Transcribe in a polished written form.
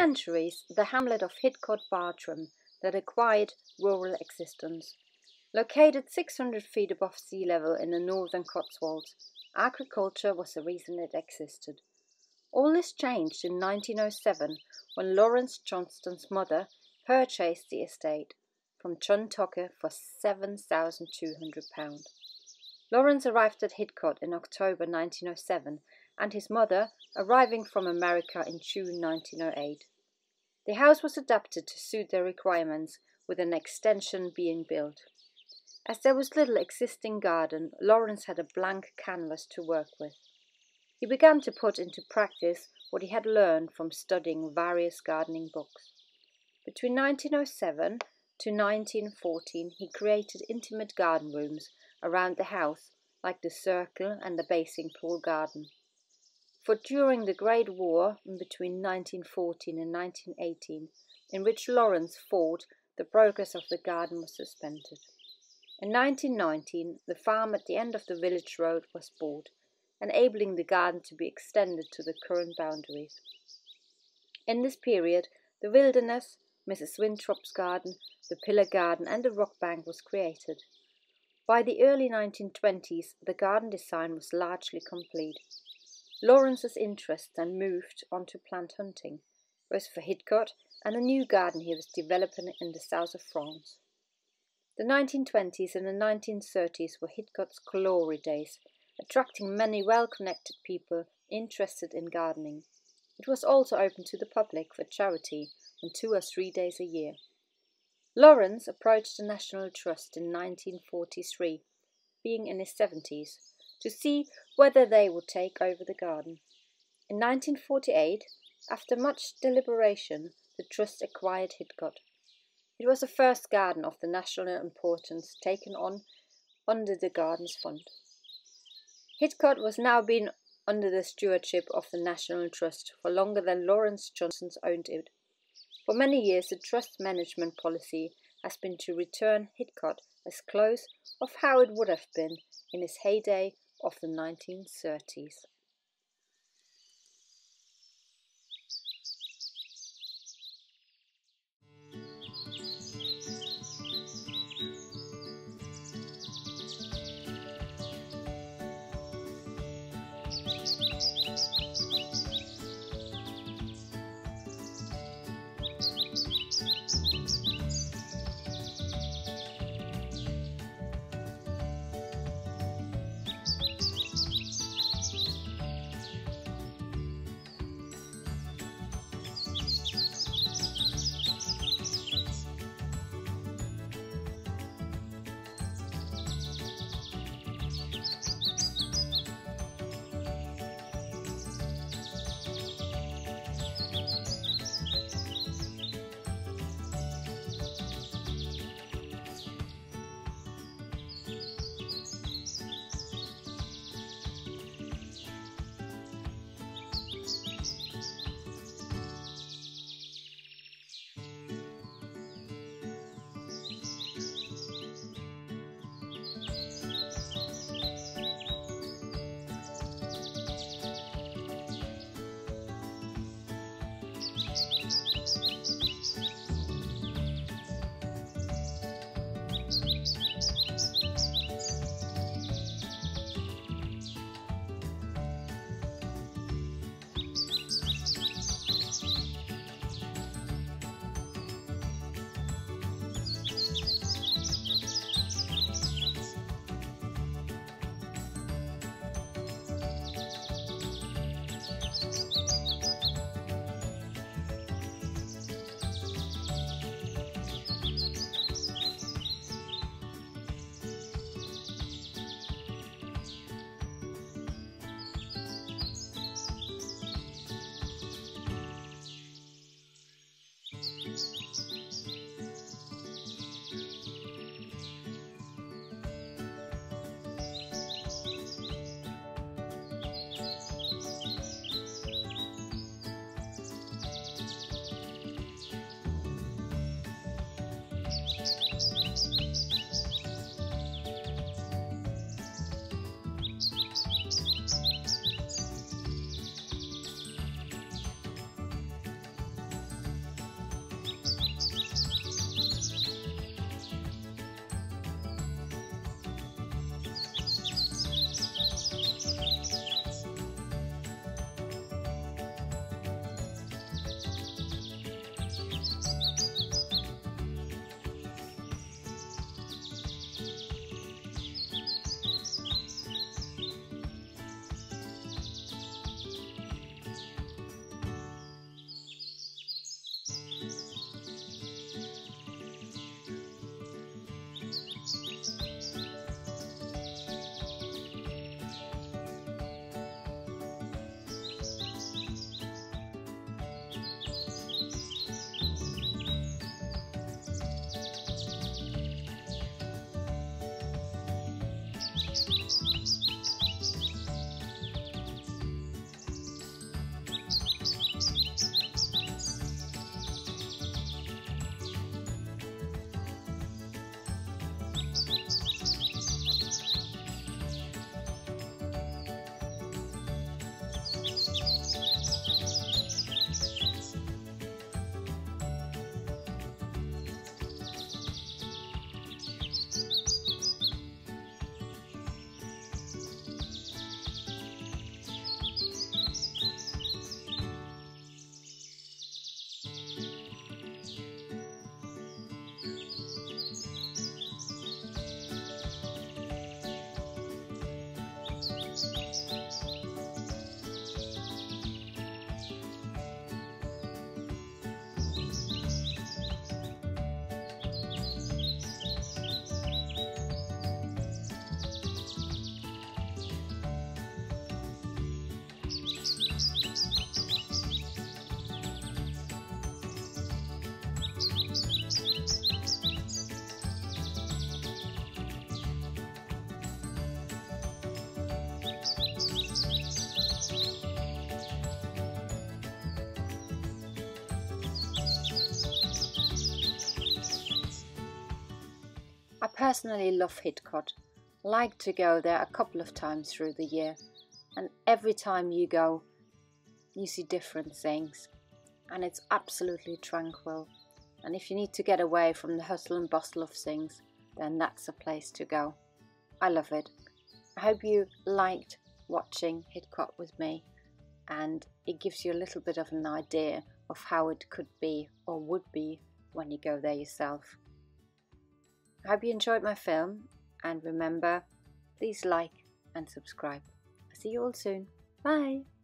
centuries, the hamlet of Hidcote Garden that acquired rural existence. Located 600 feet above sea level in the northern Cotswolds, agriculture was the reason it existed. All this changed in 1907 when Lawrence Johnston's mother purchased the estate from John Tucker for £7,200. Lawrence arrived at Hidcote in October 1907 and his mother arriving from America in June 1908. The house was adapted to suit their requirements, with an extension being built. As there was little existing garden, Lawrence had a blank canvas to work with. He began to put into practice what he had learned from studying various gardening books. Between 1907 to 1914, he created intimate garden rooms around the house, like the Circle and the Basing Pool Garden. For during the Great War between 1914 and 1918, in which Lawrence fought, the progress of the garden was suspended. In 1919, the farm at the end of the village road was bought, enabling the garden to be extended to the current boundaries. In this period, the wilderness, Mrs. Winthrop's garden, the Pillar Garden and the Rock Bank was created. By the early 1920s, the garden design was largely complete. Lawrence's interest then moved on to plant hunting, both for Hidcote and a new garden he was developing in the south of France. The 1920s and the 1930s were Hidcote's glory days, attracting many well-connected people interested in gardening. It was also open to the public for charity on 2 or 3 days a year. Lawrence approached the National Trust in 1943, being in his 70s, to see whether they would take over the garden. In 1948, after much deliberation, the Trust acquired Hidcote. It was the first garden of the national importance taken on under the Gardens Fund. Hidcote was now been under the stewardship of the National Trust for longer than Lawrence Johnston owned it. For many years, the Trust's management policy has been to return Hidcote as close of how it would have been in its heyday of the 1930s. personally love Hidcote. Like to go there a couple of times through the year, and every time you go you see different things, and it's absolutely tranquil. And if you need to get away from the hustle and bustle of things, then that's a place to go. I love it. I hope you liked watching Hidcote with me, and it gives you a little bit of an idea of how it could be or would be when you go there yourself. I hope you enjoyed my film, and remember, please like and subscribe. I'll see you all soon. Bye!